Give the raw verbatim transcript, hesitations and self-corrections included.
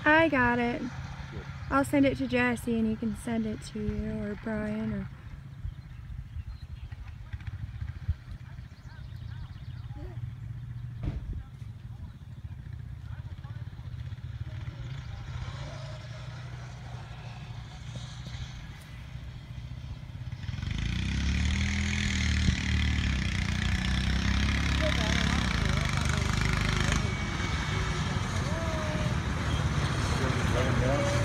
I got it. Good. I'll send it to Jesse and he can send it to you or Brian or... Laying down.